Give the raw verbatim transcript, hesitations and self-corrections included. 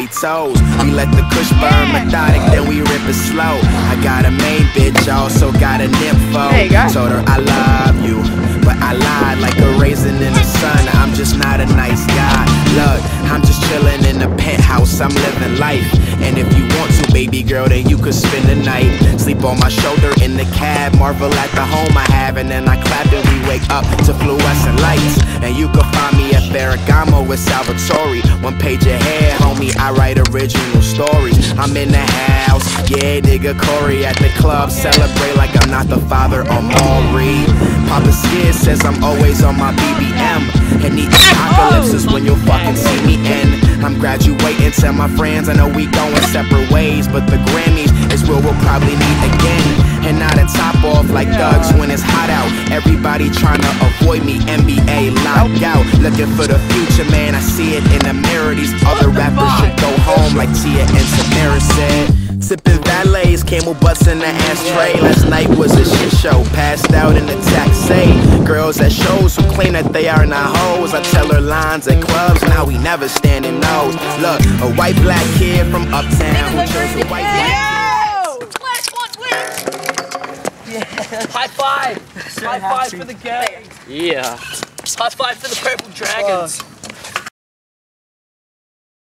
toes. We let the kush burn methodic, then we rip it slow. I got a main bitch, also got a nympho. Told her I love you, but I lied like a raisin in the sun. I'm just not a nice guy. Look, I'm just chilling in the penthouse, I'm living life. And if you want to, baby girl, then you could spend the night. Sleep on my shoulder in the cab, marvel at the home I have, and then I clap and we wake up to fluorescent lights. And you can find me at Ferragamo with Salvatore. One page ahead, homie, I write original stories. I'm in the house, yeah, nigga Corey at the club, celebrate like I'm not the father of Maury. Papa Skid says I'm always on my B B M, and the apocalypse is when you'll fucking see me end. I'm graduating, tell my friends I know we going separate ways, but the Grammys is where we'll probably meet again. And not a top off like thugs when it's hot out. Everybody trying to avoid me, N B A locked out. Looking for the future, man, I see it in the mirror. These other rappers should go home like Tia and Samara said. Sipping valets, camel butts in the ashtray. Last night was a shit show, passed out in the taxi. Girls at shows who claim that they are not hoes. I tell her lines at clubs, now we never standing nose. Look, a white black kid from uptown who chose a white black Yeah. High five! So High five happy. For the gang! Yeah. High five for the Purple Dragons!